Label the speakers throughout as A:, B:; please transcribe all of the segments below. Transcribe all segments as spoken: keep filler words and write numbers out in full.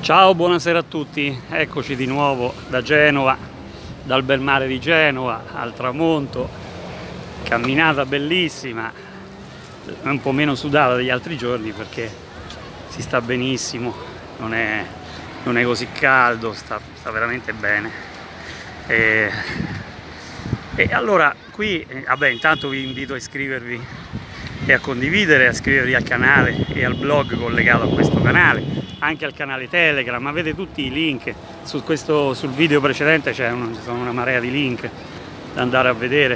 A: Ciao, buonasera a tutti, eccoci di nuovo da Genova, dal bel mare di Genova al tramonto, camminata bellissima, un po' meno sudata degli altri giorni perché si sta benissimo, non è, non è così caldo, sta, sta veramente bene. E, e allora qui, vabbè, intanto vi invito a iscrivervi e a condividere, a iscrivervi al canale e al blog collegato a questo canale, anche al canale Telegram. Avete tutti i link su questo, sul video precedente c'è una, ci sono una marea di link da andare a vedere,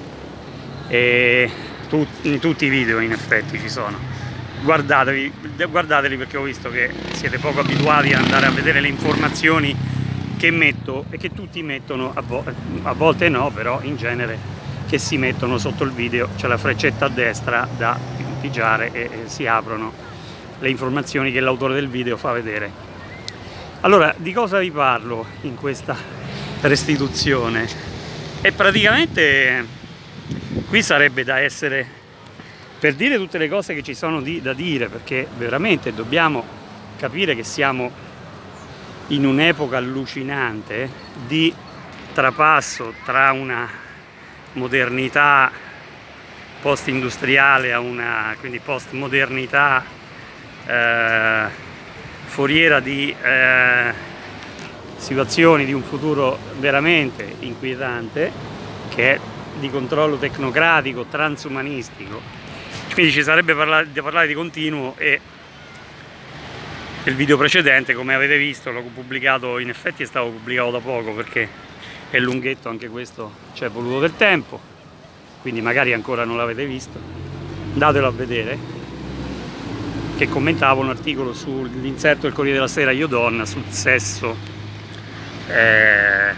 A: e tu, in tutti i video in effetti ci sono. Guardatevi, guardateli perché ho visto che siete poco abituati ad andare a vedere le informazioni che metto e che tutti mettono, a, vo a volte no, però in genere che si mettono sotto il video, c'è la freccetta a destra da pigiare e, e si aprono le informazioni che l'autore del video fa vedere. Allora, di cosa vi parlo in questa restituzione? E praticamente qui sarebbe da essere per dire tutte le cose che ci sono di, da dire, perché veramente dobbiamo capire che siamo in un'epoca allucinante di trapasso tra una modernità post-industriale a una quindi post-modernità eh, foriera di eh, situazioni di un futuro veramente inquietante, che è di controllo tecnocratico, transumanistico. Quindi ci sarebbe parlare, da parlare di continuo, e il video precedente, come avete visto, l'ho pubblicato, in effetti è stato pubblicato da poco perché è lunghetto, anche questo ci è voluto del tempo, quindi magari ancora non l'avete visto, andatelo a vedere, che commentavo un articolo sull'inserto del Corriere della Sera Io Donna sul sesso eh,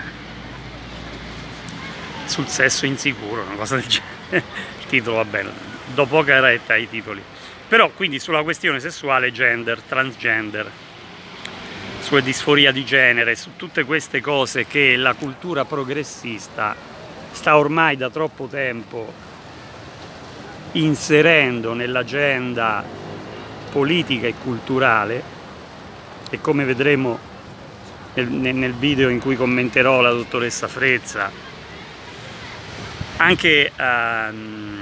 A: sul sesso insicuro, una cosa del genere. Il titolo va bene, do poca retta ai titoli, però quindi sulla questione sessuale, gender, transgender, sulla disforia di genere, su tutte queste cose che la cultura progressista sta ormai da troppo tempo inserendo nell'agenda politica e culturale, e come vedremo nel, nel video in cui commenterò la dottoressa Frezza, anche, ehm,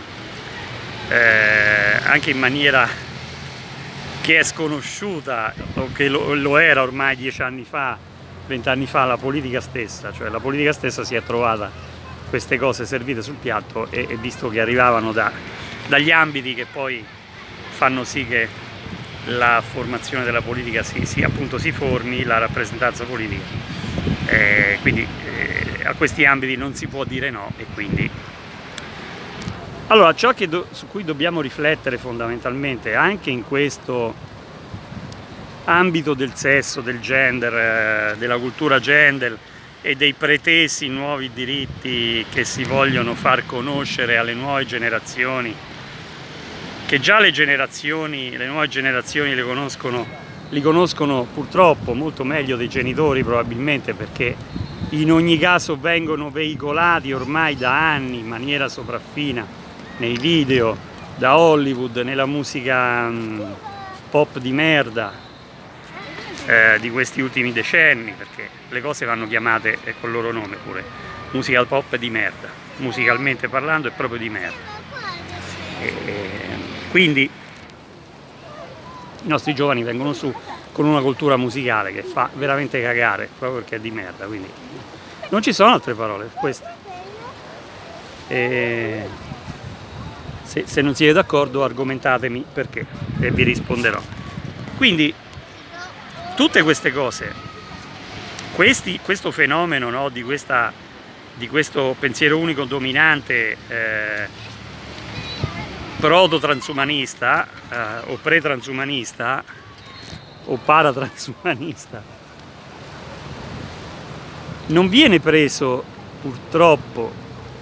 A: eh, anche in maniera che è sconosciuta, o che lo, lo era ormai dieci anni fa, vent'anni fa, la politica stessa, cioè la politica stessa si è trovata queste cose servite sul piatto, e, e visto che arrivavano da, dagli ambiti che poi fanno sì che la formazione della politica si, si, appunto, si formi, la rappresentanza politica, eh, quindi eh, a questi ambiti non si può dire no, e quindi allora ciò che do, su cui dobbiamo riflettere fondamentalmente anche in questo ambito del sesso, del gender, eh, della cultura gender e dei pretesi nuovi diritti che si vogliono far conoscere alle nuove generazioni, che già le generazioni, le nuove generazioni le conoscono, li conoscono purtroppo molto meglio dei genitori probabilmente, perché in ogni caso vengono veicolati ormai da anni in maniera sopraffina nei video, da Hollywood, nella musica um, pop di merda eh, di questi ultimi decenni, perché le cose vanno chiamate eh, col loro nome pure, musica pop di merda, musicalmente parlando è proprio di merda. E, quindi i nostri giovani vengono su con una cultura musicale che fa veramente cagare, proprio perché è di merda, quindi non ci sono altre parole per queste. E se, se non siete d'accordo argomentatemi perché e vi risponderò. Quindi tutte queste cose, questi, questo fenomeno, no, di, questa, di questo pensiero unico dominante eh, proto-transumanista eh, o pre-transumanista o paratransumanista, non viene preso purtroppo,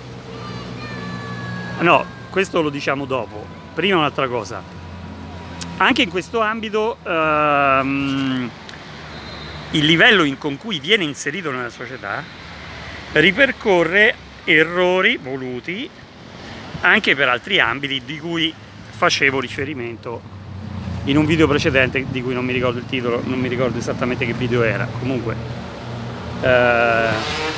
A: no, questo lo diciamo dopo. Prima un'altra cosa, anche in questo ambito ehm, il livello in, con cui viene inserito nella società ripercorre errori voluti anche per altri ambiti di cui facevo riferimento in un video precedente di cui non mi ricordo il titolo, non mi ricordo esattamente che video era, comunque eh,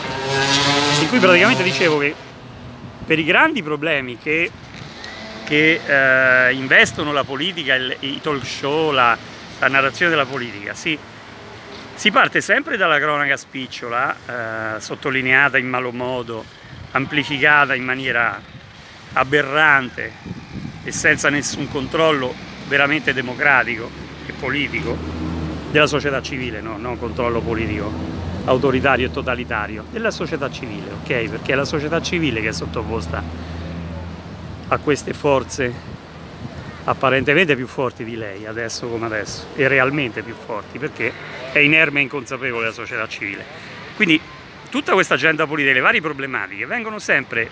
A: in cui praticamente dicevo che per i grandi problemi che, che eh, investono la politica, il, i talk show, la, la narrazione della politica, si, si parte sempre dalla cronaca spicciola, eh, sottolineata in malo modo, amplificata in maniera aberrante e senza nessun controllo veramente democratico e politico della società civile, no, non controllo politico autoritario e totalitario, della società civile, ok? Perché è la società civile che è sottoposta a queste forze apparentemente più forti di lei, adesso come adesso, e realmente più forti, perché è inerme e inconsapevole la società civile. Quindi tutta questa agenda politica, le varie problematiche vengono sempre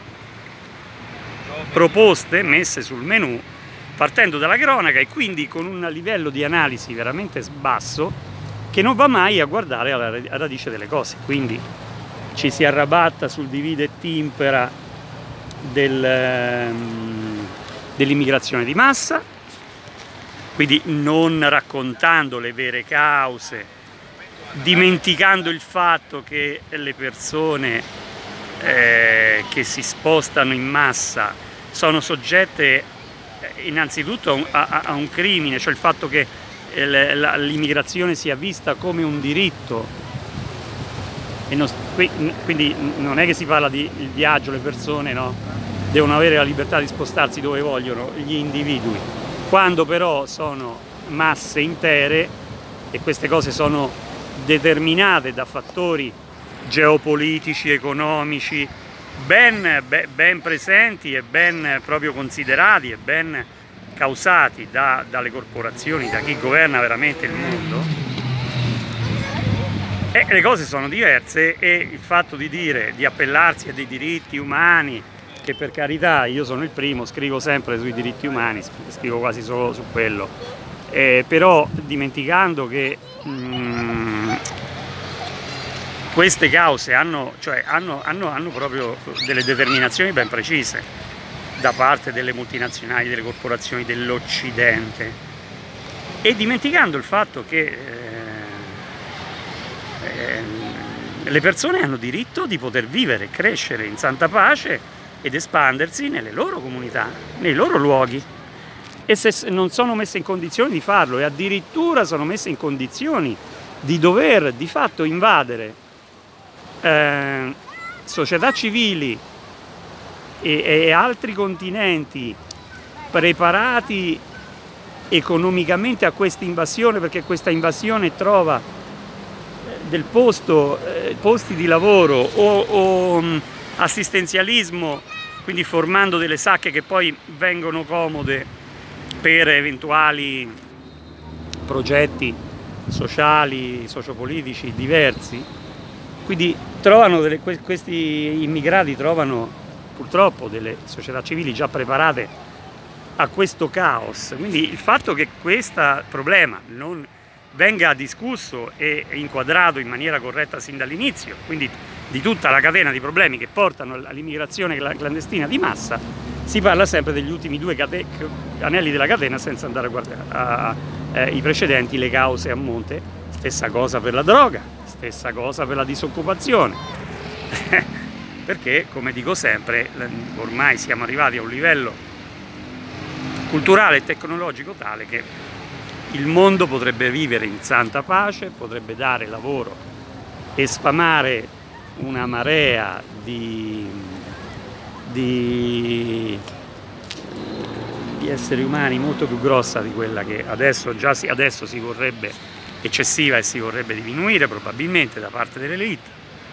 A: proposte, messe sul menù, partendo dalla cronaca e quindi con un livello di analisi veramente basso, che non va mai a guardare alla radice delle cose. Quindi ci si arrabatta sul divide et impera del, dell'immigrazione di massa, quindi non raccontando le vere cause, dimenticando il fatto che le persone eh, che si spostano in massa sono soggette innanzitutto a, a, a un crimine, cioè il fatto che l'immigrazione sia vista come un diritto, e non, quindi non è che si parla di il viaggio, le persone no, devono avere la libertà di spostarsi dove vogliono, gli individui, quando però sono masse intere e queste cose sono determinate da fattori geopolitici, economici ben, ben presenti e ben proprio considerati e ben causati da, dalle corporazioni, da chi governa veramente il mondo, e le cose sono diverse. E il fatto di dire, di appellarsi a dei diritti umani, che per carità io sono il primo, scrivo sempre sui diritti umani, scrivo quasi solo su quello, eh, però dimenticando che mm, queste cause hanno, cioè, hanno, hanno, hanno proprio delle determinazioni ben precise da parte delle multinazionali, delle corporazioni dell'Occidente, e dimenticando il fatto che eh, eh, le persone hanno diritto di poter vivere e crescere in santa pace ed espandersi nelle loro comunità, nei loro luoghi, e se non sono messe in condizioni di farlo, e addirittura sono messe in condizioni di dover di fatto invadere eh, società civili E, e altri continenti preparati economicamente a questa invasione, perché questa invasione trova del posto, eh, posti di lavoro o, o mh, assistenzialismo, quindi formando delle sacche che poi vengono comode per eventuali progetti sociali, sociopolitici diversi. Quindi trovano delle, questi immigrati trovano purtroppo delle società civili già preparate a questo caos. Quindi il fatto che questo problema non venga discusso e inquadrato in maniera corretta sin dall'inizio, quindi di tutta la catena di problemi che portano all'immigrazione clandestina di massa, si parla sempre degli ultimi due anelli della catena senza andare a guardare eh, i precedenti, le cause a monte. Stessa cosa per la droga, stessa cosa per la disoccupazione. Perché, come dico sempre, ormai siamo arrivati a un livello culturale e tecnologico tale che il mondo potrebbe vivere in santa pace, potrebbe dare lavoro e sfamare una marea di, di, di esseri umani molto più grossa di quella che adesso già si, adesso si vorrebbe, eccessiva, e si vorrebbe diminuire probabilmente da parte delle elite.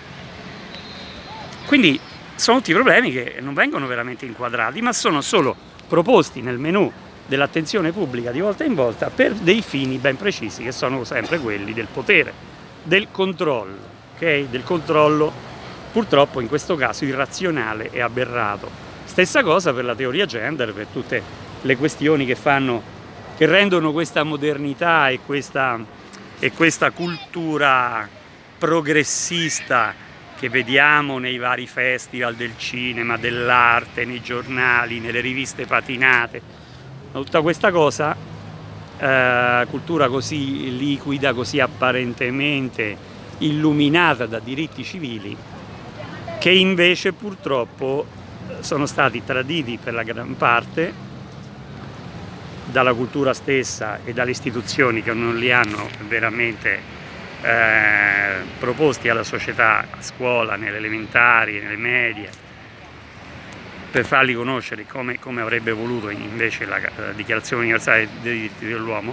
A: Quindi sono tutti problemi che non vengono veramente inquadrati, ma sono solo proposti nel menù dell'attenzione pubblica di volta in volta per dei fini ben precisi, che sono sempre quelli del potere, del controllo, ok? Del controllo purtroppo in questo caso irrazionale e aberrato. Stessa cosa per la teoria gender, per tutte le questioni che fanno, che rendono questa modernità e questa, e questa cultura progressista che vediamo nei vari festival del cinema, dell'arte, nei giornali, nelle riviste patinate. Tutta questa cosa eh, cultura così liquida, così apparentemente illuminata da diritti civili, che invece purtroppo sono stati traditi per la gran parte dalla cultura stessa e dalle istituzioni che non li hanno veramente eh, proposti alla società, a scuola, nelle elementari, nelle medie, per farli conoscere come, come avrebbe voluto invece la, la Dichiarazione Universale dei Diritti dell'Uomo.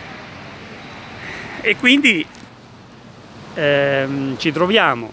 A: E quindi ehm, ci troviamo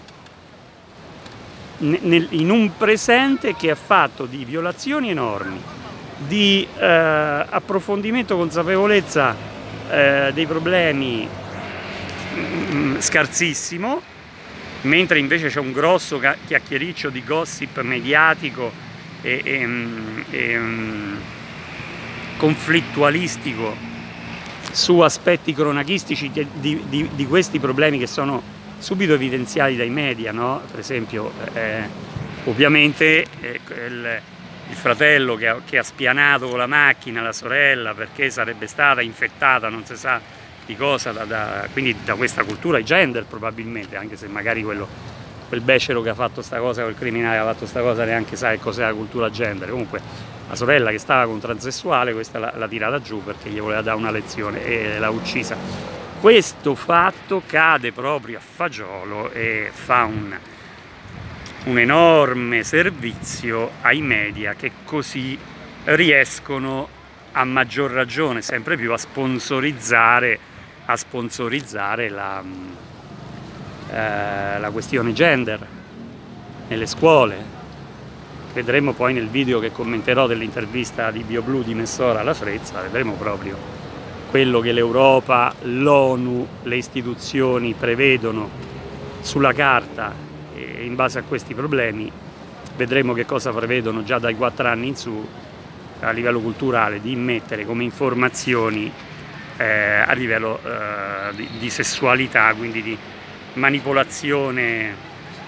A: nel, in un presente che è fatto di violazioni enormi, di eh, approfondimento, consapevolezza eh, dei problemi mh, scarsissimo, mentre invece c'è un grosso chiacchiericcio di gossip mediatico e, e, e um, conflittualistico su aspetti cronachistici di, di, di questi problemi che sono subito evidenziati dai media, no? Per esempio eh, ovviamente eh, il, il fratello che ha, che ha spianato con la macchina la sorella perché sarebbe stata infettata non si sa di cosa, da, da, quindi da questa cultura gender probabilmente, anche se magari quello, quel becero che ha fatto sta cosa, quel criminale che ha fatto sta cosa neanche sa che cos'è la cultura gender. Comunque la sorella che stava con un transessuale, questa l'ha tirata giù perché gli voleva dare una lezione e l'ha uccisa. Questo fatto cade proprio a fagiolo e fa un, un enorme servizio ai media, che così riescono a maggior ragione sempre più a sponsorizzare, a sponsorizzare la, eh, la questione gender nelle scuole. Vedremo poi nel video che commenterò dell'intervista di BioBlue di Messora alla Frezza, vedremo proprio quello che l'Europa, l'ONU, le istituzioni prevedono sulla carta, e in base a questi problemi vedremo che cosa prevedono già dai quattro anni in su a livello culturale di immettere come informazioni eh, a livello eh, di, di sessualità, quindi di manipolazione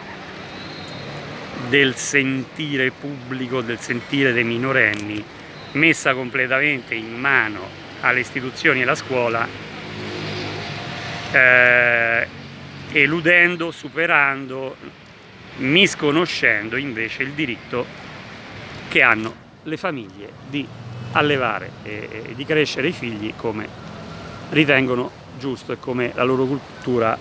A: del sentire pubblico, del sentire dei minorenni, messa completamente in mano alle istituzioni e alla scuola, eh, eludendo, superando, misconoscendo invece il diritto che hanno le famiglie di allevare e, e di crescere i figli come ritengono giusto e come la loro cultura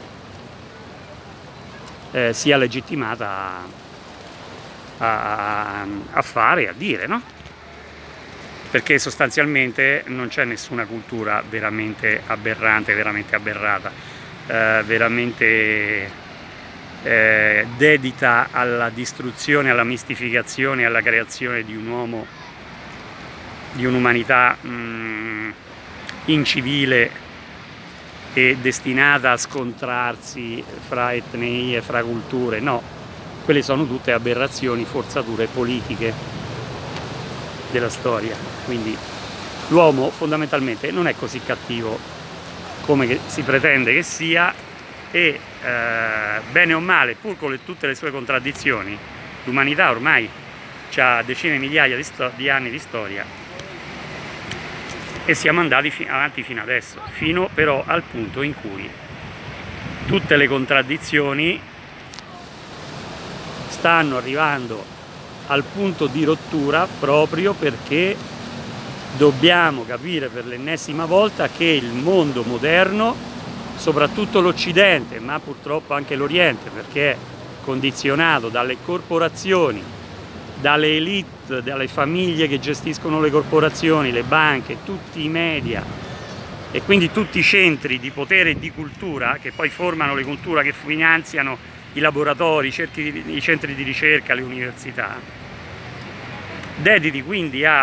A: eh, sia legittimata a, a, a fare, a dire, no? Perché sostanzialmente non c'è nessuna cultura veramente aberrante, veramente aberrata, eh, veramente eh, dedita alla distruzione, alla mistificazione, alla creazione di un uomo, di un'umanità mh, incivile e destinata a scontrarsi fra etnie, fra culture. No, quelle sono tutte aberrazioni, forzature politiche della storia. Quindi l'uomo fondamentalmente non è così cattivo come si pretende che sia e eh, bene o male, pur con le, tutte le sue contraddizioni, l'umanità ormai ha decine di migliaia di, di anni di storia e siamo andati fi avanti fino adesso, fino però al punto in cui tutte le contraddizioni stanno arrivando al punto di rottura proprio perché dobbiamo capire per l'ennesima volta che il mondo moderno, soprattutto l'Occidente, ma purtroppo anche l'Oriente, perché è condizionato dalle corporazioni, dalle elite, dalle famiglie che gestiscono le corporazioni, le banche, tutti i media e quindi tutti i centri di potere e di cultura che poi formano le culture, che finanziano i laboratori, i, cerchi, i centri di ricerca, le università, dediti quindi a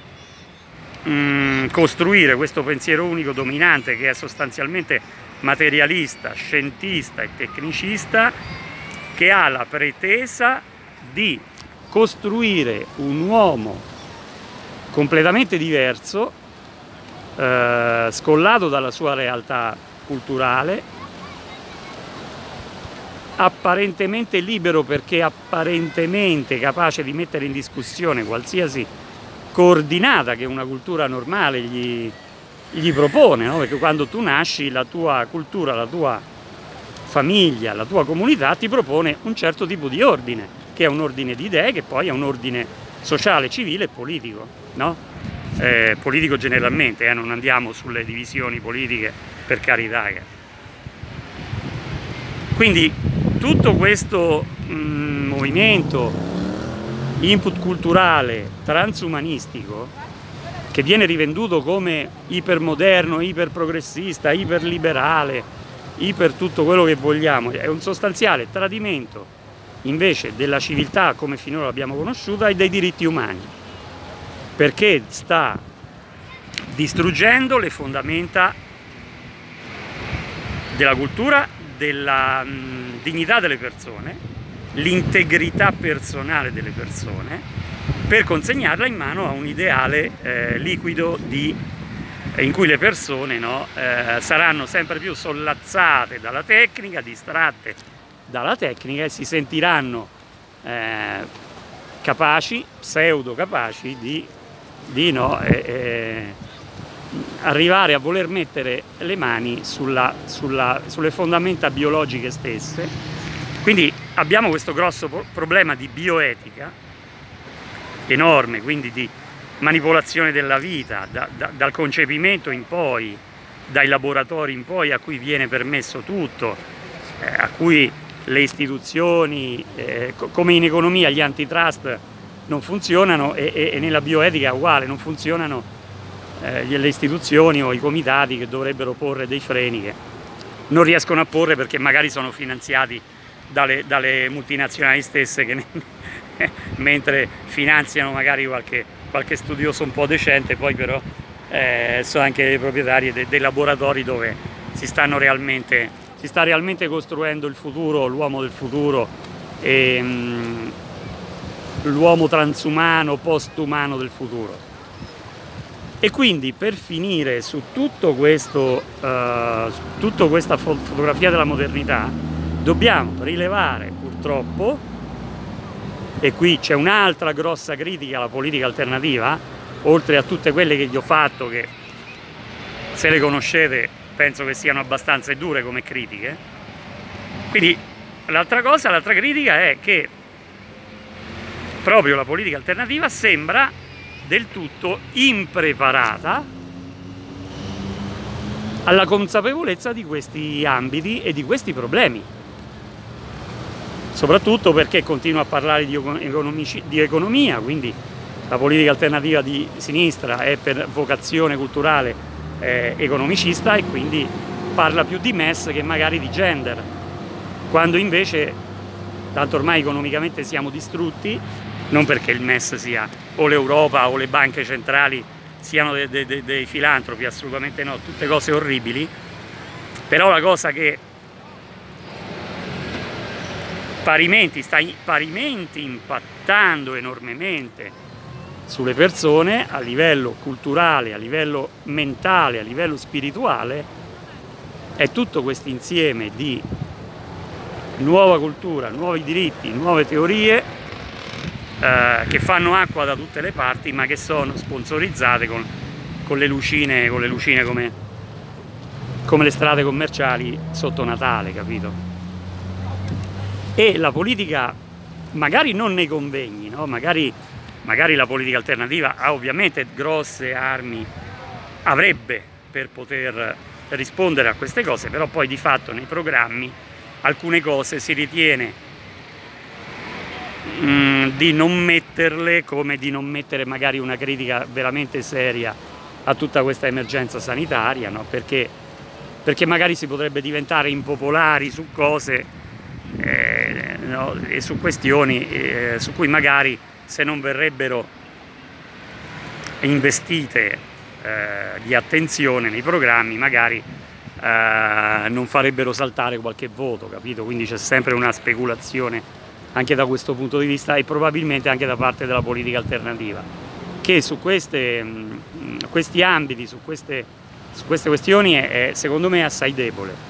A: mh, costruire questo pensiero unico dominante che è sostanzialmente materialista, scientista e tecnicista, che ha la pretesa di costruire un uomo completamente diverso, eh, scollato dalla sua realtà culturale, apparentemente libero perché apparentemente capace di mettere in discussione qualsiasi coordinata che una cultura normale gli, gli propone, no? Perché quando tu nasci la tua cultura, la tua famiglia, la tua comunità ti propone un certo tipo di ordine, che è un ordine di idee, che poi è un ordine sociale, civile e politico, no? Eh, politico generalmente, eh? Non andiamo sulle divisioni politiche, per carità. Quindi tutto questo mh, movimento input culturale transumanistico, che viene rivenduto come ipermoderno, iperprogressista, iperliberale, iper tutto quello che vogliamo, è un sostanziale tradimento invece della civiltà come finora l'abbiamo conosciuta e dei diritti umani, perché sta distruggendo le fondamenta della cultura, della mh, dignità delle persone, l'integrità personale delle persone, per consegnarla in mano a un ideale eh, liquido di, in cui le persone, no, eh, saranno sempre più sollazzate dalla tecnica, distratte dalla tecnica, e si sentiranno eh, capaci, pseudo capaci di, di no, eh, eh, arrivare a voler mettere le mani sulla, sulla, sulle fondamenta biologiche stesse. Quindi abbiamo questo grosso problema di bioetica enorme, quindi di manipolazione della vita, da, da, dal concepimento in poi, dai laboratori in poi, a cui viene permesso tutto, eh, a cui le istituzioni, eh, come in economia gli antitrust non funzionano, e, e, e nella bioetica è uguale, non funzionano eh, le istituzioni o i comitati che dovrebbero porre dei freni, che non riescono a porre perché magari sono finanziati dalle, dalle multinazionali stesse, che ne, mentre finanziano magari qualche, qualche studioso un po' decente, poi però eh, sono anche le proprietarie de, dei laboratori dove si stanno realmente, si sta realmente costruendo il futuro, l'uomo del futuro, e mm, l'uomo transumano, postumano del futuro. E quindi, per finire su tutto questo, uh, tutta questa fotografia della modernità, dobbiamo rilevare purtroppo, e qui c'è un'altra grossa critica alla politica alternativa, oltre a tutte quelle che gli ho fatto, che se le conoscete penso che siano abbastanza dure come critiche. Quindi l'altra cosa, l'altra critica è che proprio la politica alternativa sembra del tutto impreparata alla consapevolezza di questi ambiti e di questi problemi, soprattutto perché continua a parlare di, economici, di economia, quindi la politica alternativa di sinistra è per vocazione culturale eh, economicista, e quindi parla più di M E S che magari di gender, quando invece, tanto ormai economicamente siamo distrutti, non perché il M E S sia, o l'Europa o le banche centrali siano dei, dei, dei filantropi, assolutamente no, tutte cose orribili, però la cosa che parimenti sta parimenti impattando enormemente sulle persone a livello culturale, a livello mentale, a livello spirituale, è tutto questo insieme di nuova cultura, nuovi diritti, nuove teorie eh, che fanno acqua da tutte le parti, ma che sono sponsorizzate con, con le lucine, con le lucine come, come le strade commerciali sotto Natale, capito? E la politica, magari non nei convegni, no? magari, magari la politica alternativa ha ovviamente grosse armi, avrebbe, per poter rispondere a queste cose, però poi di fatto nei programmi alcune cose si ritiene mh, di non metterle, come di non mettere magari una critica veramente seria a tutta questa emergenza sanitaria, no? perché, perché magari si potrebbe diventare impopolari su cose Eh, no, e su questioni eh, su cui magari, se non verrebbero investite eh, di attenzione nei programmi, magari eh, non farebbero saltare qualche voto, capito? Quindi c'è sempre una speculazione anche da questo punto di vista, e probabilmente anche da parte della politica alternativa, che su queste, mh, questi ambiti, su queste, su queste questioni è, è secondo me assai debole.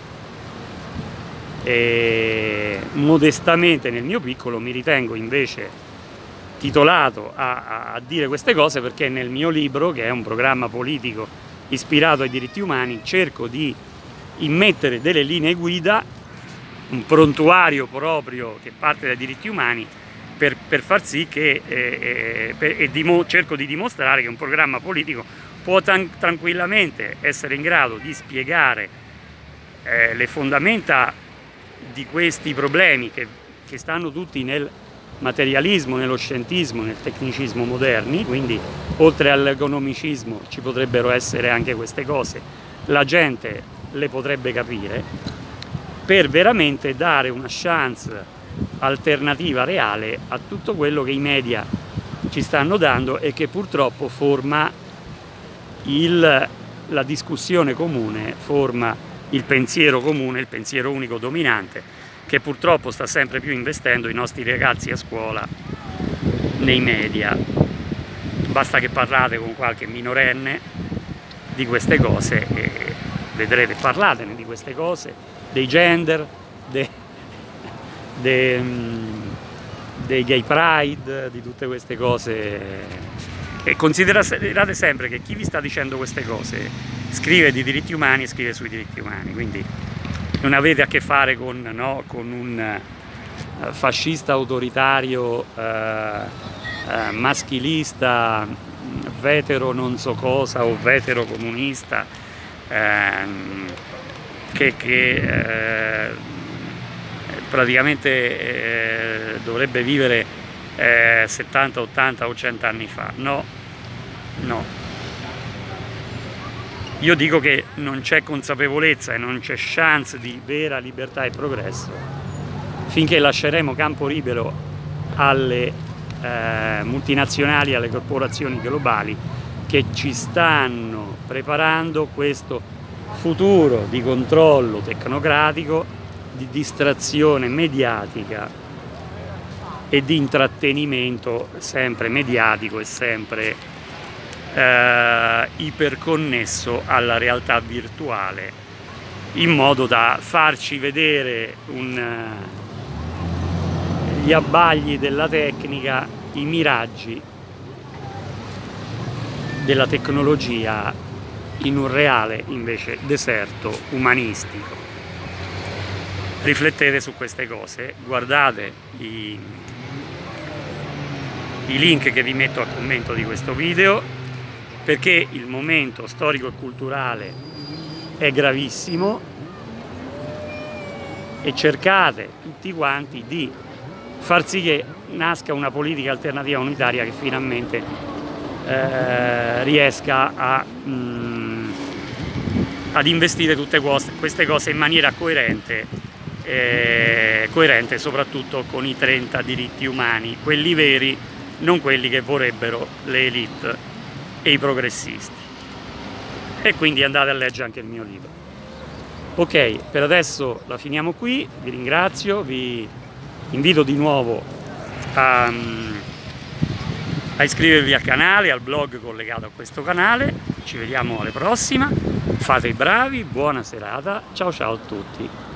A: E modestamente, nel mio piccolo, mi ritengo invece titolato a, a, a dire queste cose, perché nel mio libro, che è un programma politico ispirato ai diritti umani, cerco di immettere delle linee guida, un prontuario proprio che parte dai diritti umani, per, per far sì che eh, per, e dimo, cerco di dimostrare che un programma politico può tranquillamente essere in grado di spiegare eh, le fondamenta di questi problemi che, che stanno tutti nel materialismo, nello scientismo, nel tecnicismo moderni, quindi oltre all'economicismo ci potrebbero essere anche queste cose, la gente le potrebbe capire, per veramente dare una chance alternativa reale a tutto quello che i media ci stanno dando e che purtroppo forma il, la discussione comune, forma il pensiero comune, il pensiero unico dominante, che purtroppo sta sempre più investendo i nostri ragazzi a scuola nei media. Basta che parlate con qualche minorenne di queste cose e vedrete, parlatene di queste cose, dei gender, dei, dei, dei gay pride, di tutte queste cose, e considerate sempre che chi vi sta dicendo queste cose scrive di diritti umani e scrive sui diritti umani, quindi non avete a che fare con, no, con un uh, fascista autoritario, uh, uh, maschilista, vetero non so cosa o vetero comunista, uh, che, che uh, praticamente uh, dovrebbe vivere uh, settanta, ottanta o cento anni fa. No, no. Io dico che non c'è consapevolezza e non c'è chance di vera libertà e progresso finché lasceremo campo libero alle eh, multinazionali, alle corporazioni globali che ci stanno preparando questo futuro di controllo tecnocratico, di distrazione mediatica e di intrattenimento sempre mediatico e sempre Eh, iperconnesso alla realtà virtuale, in modo da farci vedere un, gli abbagli della tecnica, i miraggi della tecnologia in un reale invece deserto umanistico. Riflettete su queste cose, guardate i, i link che vi metto a commento di questo video, perché il momento storico e culturale è gravissimo e cercate tutti quanti di far sì che nasca una politica alternativa unitaria che finalmente eh, riesca a, mh, ad investire tutte queste cose in maniera coerente, eh, coerente soprattutto con i trenta diritti umani, quelli veri, non quelli che vorrebbero le elite e i progressisti. E quindi andate a leggere anche il mio libro. Ok, per adesso la finiamo qui, vi ringrazio, vi invito di nuovo a, a iscrivervi al canale, al blog collegato a questo canale. Ci vediamo alla prossima, fate i bravi, buona serata, ciao ciao a tutti.